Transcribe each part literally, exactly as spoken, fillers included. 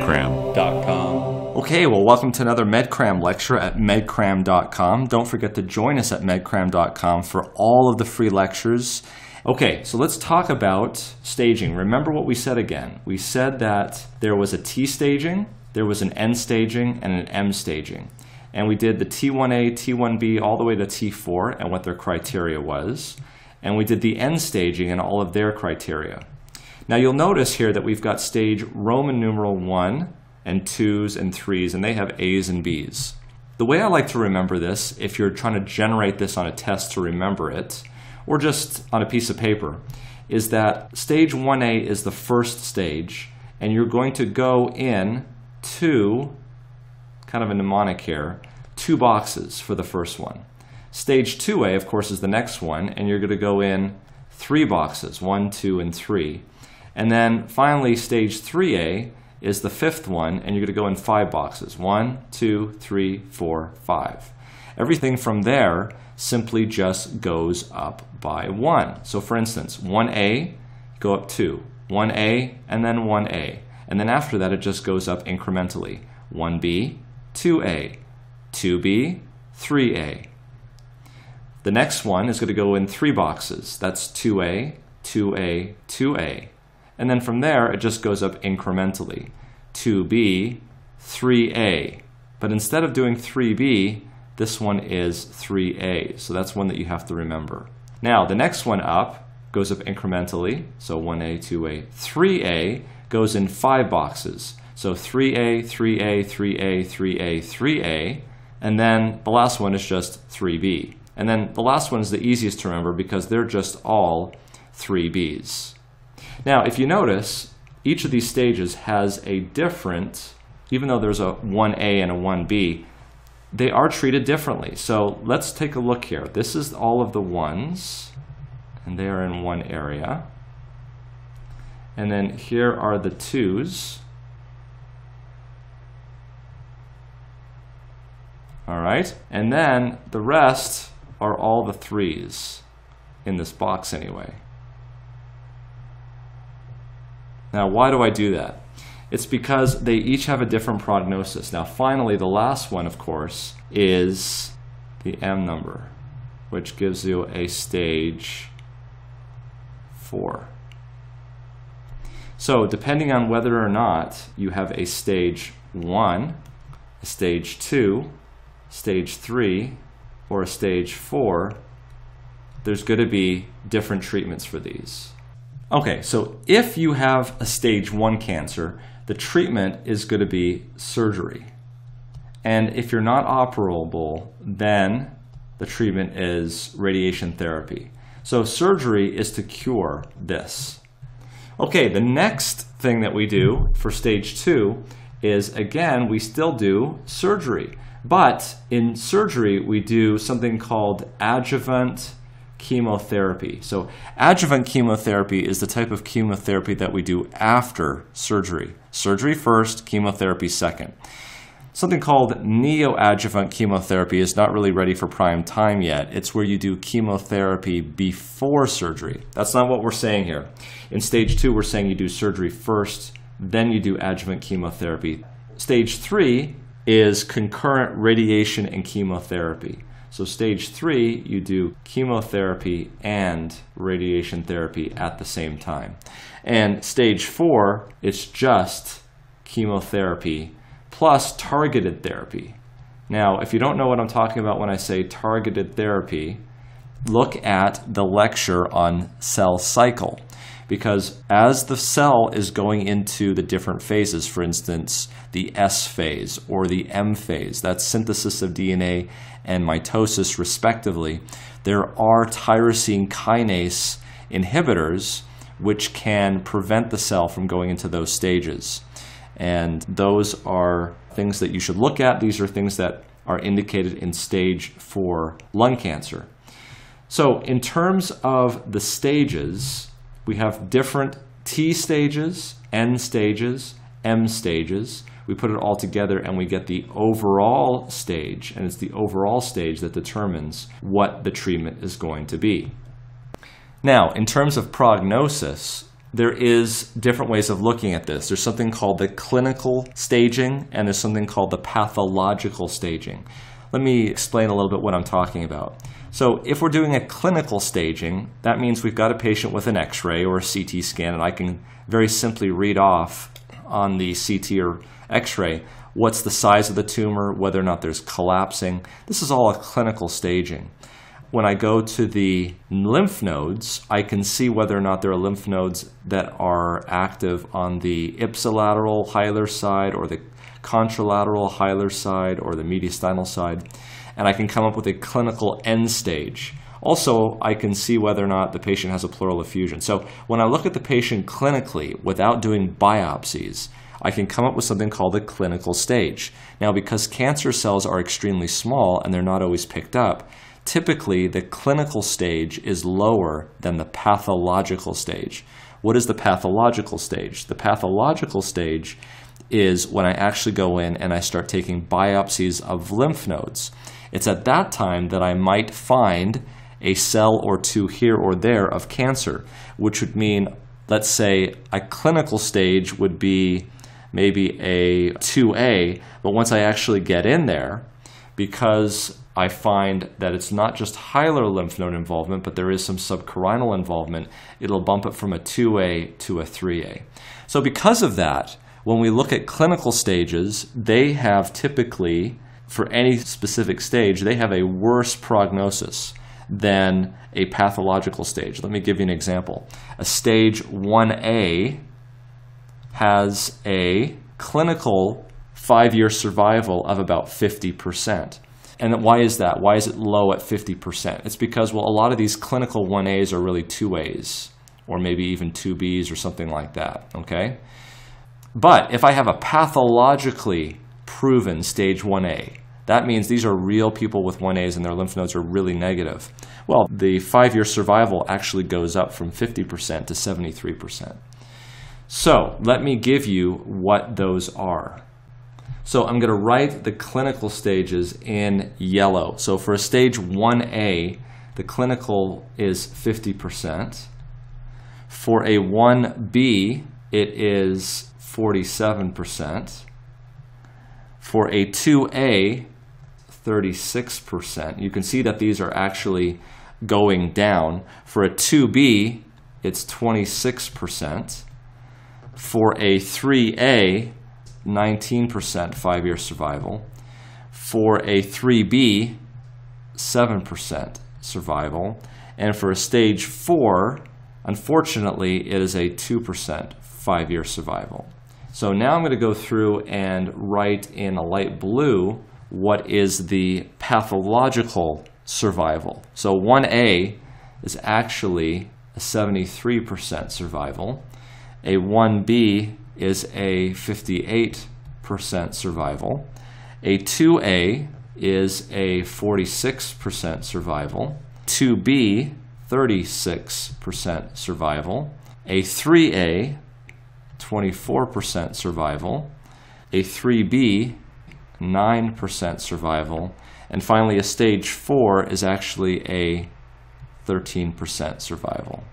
medcram dot com. Okay, well, welcome to another MedCram lecture at medcram dot com. Don't forget to join us at medcram dot com for all of the free lectures. Okay, so let's talk about staging. Remember what we said again. We said that there was a T staging, there was an N staging, and an M staging. And we did the T one A, T one B, all the way to T four and what their criteria was. And we did the N staging and all of their criteria. Now you'll notice here that we've got stage Roman numeral one and twos and threes, and they have A's and B's. The way I like to remember this, if you're trying to generate this on a test to remember it, or just on a piece of paper, is that stage one A is the first stage, and you're going to go in two, kind of a mnemonic here, two boxes for the first one. Stage two A, of course, is the next one, and you're going to go in three boxes, one, two, and three. And then finally, stage three A is the fifth one, and you're going to go in five boxes, one, two, three, four, five. Everything from there simply just goes up by one. So for instance, one A, go up two, one A, and then one A. And then after that, it just goes up incrementally. one B, two A, two B, three A. The next one is going to go in three boxes. That's two A, two A, two A. And then from there, it just goes up incrementally. two B, three A. But instead of doing three B, this one is three A. So that's one that you have to remember. Now, the next one up goes up incrementally. So one A, two A, three A goes in five boxes. So three A, three A, three A, three A, three A. And then the last one is just three B. And then the last one is the easiest to remember because they're just all three B's. Now, if you notice, each of these stages has a different, even though there's a one A and a one B, they are treated differently. So let's take a look here. This is all of the ones, and they are in one area. And then here are the twos. All right, and then the rest are all the threes in this box anyway. Now, why do I do that? It's because they each have a different prognosis. Now, finally, the last one, of course, is the M number, which gives you a stage four. So, depending on whether or not you have a stage one, a stage two, stage three, or a stage four, there's going to be different treatments for these. Okay, so if you have a stage one cancer, the treatment is going to be surgery. And if you're not operable, then the treatment is radiation therapy. So surgery is to cure this. Okay, the next thing that we do for stage two is, again, we still do surgery. But in surgery, we do something called adjuvant chemotherapy. So adjuvant chemotherapy is the type of chemotherapy that we do after surgery. Surgery first, chemotherapy second. Something called neoadjuvant chemotherapy is not really ready for prime time yet. It's where you do chemotherapy before surgery. That's not what we're saying here. In stage two, we're saying you do surgery first, then you do adjuvant chemotherapy. Stage three is concurrent radiation and chemotherapy. So stage three, you do chemotherapy and radiation therapy at the same time. And stage four, it's just chemotherapy plus targeted therapy. Now, if you don't know what I'm talking about when I say targeted therapy, look at the lecture on cell cycle. Because as the cell is going into the different phases, for instance, the S phase or the M phase, that's synthesis of D N A and mitosis respectively, there are tyrosine kinase inhibitors which can prevent the cell from going into those stages. And those are things that you should look at. These are things that are indicated in stage four lung cancer. So in terms of the stages, we have different T stages, N stages, M stages. We put it all together and we get the overall stage, and it's the overall stage that determines what the treatment is going to be. Now, in terms of prognosis, there is different ways of looking at this. There's something called the clinical staging, and there's something called the pathological staging. Let me explain a little bit what I'm talking about. So if we're doing a clinical staging, that means we've got a patient with an X-ray or a C T scan, and I can very simply read off on the C T or X-ray what's the size of the tumor, whether or not there's collapsing. This is all a clinical staging. When I go to the lymph nodes, I can see whether or not there are lymph nodes that are active on the ipsilateral hilar side or the contralateral hilar side or the mediastinal side, and I can come up with a clinical end stage. Also, I can see whether or not the patient has a pleural effusion. So when I look at the patient clinically without doing biopsies, I can come up with something called a clinical stage. Now, because cancer cells are extremely small and they're not always picked up, typically the clinical stage is lower than the pathological stage. What is the pathological stage? The pathological stage is when I actually go in and I start taking biopsies of lymph nodes. It's at that time that I might find a cell or two here or there of cancer, which would mean, let's say, a clinical stage would be maybe a two A, but once I actually get in there, because I find that it's not just hilar lymph node involvement, but there is some subcarinal involvement, it'll bump it from a two A to a three A. So because of that, when we look at clinical stages, they have typically, for any specific stage, they have a worse prognosis than a pathological stage. Let me give you an example. A stage one A has a clinical five-year survival of about fifty percent. And why is that? Why is it low at fifty percent? It's because, well, a lot of these clinical one A's are really two A's, or maybe even two B's or something like that, okay? But if I have a pathologically proven stage one A, that means these are real people with one A's and their lymph nodes are really negative. Well, the five-year survival actually goes up from fifty percent to seventy-three percent. So let me give you what those are. So I'm going to write the clinical stages in yellow. So for a stage one A, the clinical is fifty percent. For a one B, it is forty-seven percent. For a two A, thirty-six percent. You can see that these are actually going down. For a two B, it's twenty-six percent. For a three A, nineteen percent five-year survival. For a three B, seven percent survival. And for a stage four, unfortunately, it is a two percent five-year survival. So now I'm going to go through and write in a light blue what is the pathological survival. So one A is actually a seventy-three percent survival. A one B is a fifty-eight percent survival. A two A is a forty-six percent survival. two B, thirty-six percent survival. A three A, twenty-four percent survival. A three B, nine percent survival. And finally, a stage four is actually a thirteen percent survival.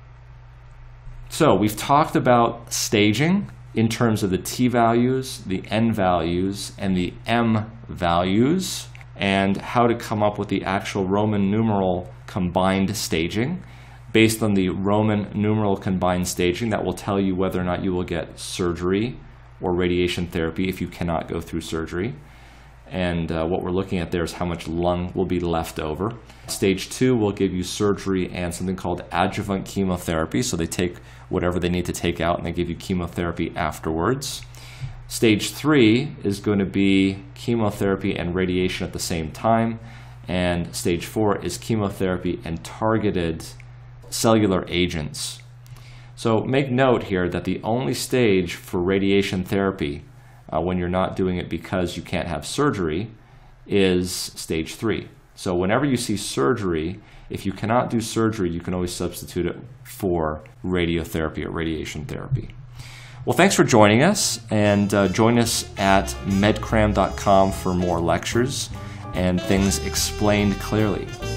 So we've talked about staging in terms of the T values, the N values, and the M values, and how to come up with the actual Roman numeral combined staging. Based on the Roman numeral combined staging, that will tell you whether or not you will get surgery or radiation therapy if you cannot go through surgery. And uh, what we're looking at there is how much lung will be left over. Stage two will give you surgery and something called adjuvant chemotherapy. So they take whatever they need to take out and they give you chemotherapy afterwards. Stage three is going to be chemotherapy and radiation at the same time. And stage four is chemotherapy and targeted cellular agents. So make note here that the only stage for radiation therapy Uh, when you're not doing it because you can't have surgery is stage three. So whenever you see surgery, if you cannot do surgery, you can always substitute it for radiotherapy or radiation therapy. Well, thanks for joining us, and uh, join us at med cram dot com for more lectures and things explained clearly.